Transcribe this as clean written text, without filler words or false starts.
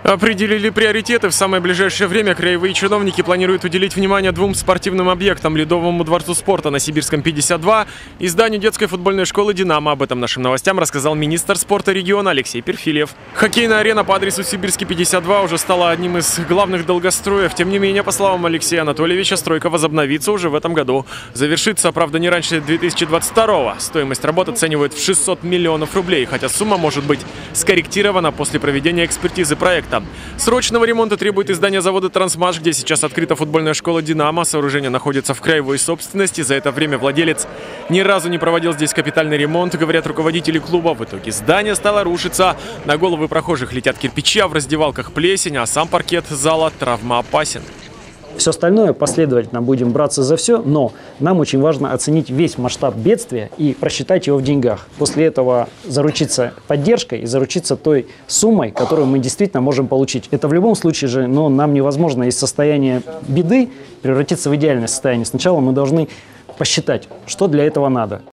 Определили приоритеты. В самое ближайшее время краевые чиновники планируют уделить внимание двум спортивным объектам: Ледовому дворцу спорта на Сибирском 52 и зданию детской футбольной школы «Динамо». Об этом нашим новостям рассказал министр спорта региона Алексей Перфильев. Хоккейная арена по адресу Сибирский 52 уже стала одним из главных долгостроев. Тем не менее, по словам Алексея Анатольевича, стройка возобновится уже в этом году. Завершится, правда, не раньше 2022-го. Стоимость работ оценивают в 600 миллионов рублей, хотя сумма может быть скорректирована после проведения экспертизы проекта. Срочного ремонта требует и здание завода «Трансмаш», где сейчас открыта футбольная школа «Динамо». Сооружение находится в краевой собственности. За это время владелец ни разу не проводил здесь капитальный ремонт, говорят руководители клуба. В итоге здание стало рушиться. На головы прохожих летят кирпичи, а в раздевалках плесень, а сам паркет зала травмоопасен. Все остальное последовательно будем браться за все, но нам очень важно оценить весь масштаб бедствия и просчитать его в деньгах. После этого заручиться поддержкой и заручиться той суммой, которую мы действительно можем получить. Это в любом случае же, но нам невозможно из состояния беды превратиться в идеальное состояние. Сначала мы должны посчитать, что для этого надо.